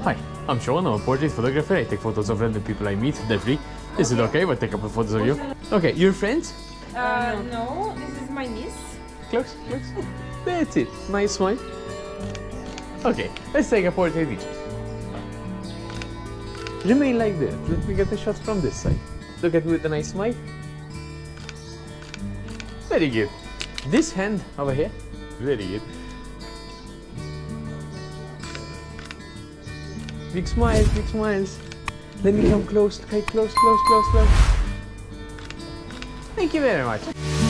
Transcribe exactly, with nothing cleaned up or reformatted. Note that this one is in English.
Hi, I'm Sean. I'm a portrait photographer. I take photos of random people I meet. They're free. Is it okay if I take a couple photos of you? Okay, your friends? Uh, no, this is my niece. Close, close. That's it. Nice smile. Okay, let's take a portrait each. Remain like that. Let me get a shot from this side. Look at me with a nice smile. Very good. This hand over here. Very good. Big smiles, big smiles. Let me come close, okay, close, close, close, close. Thank you very much.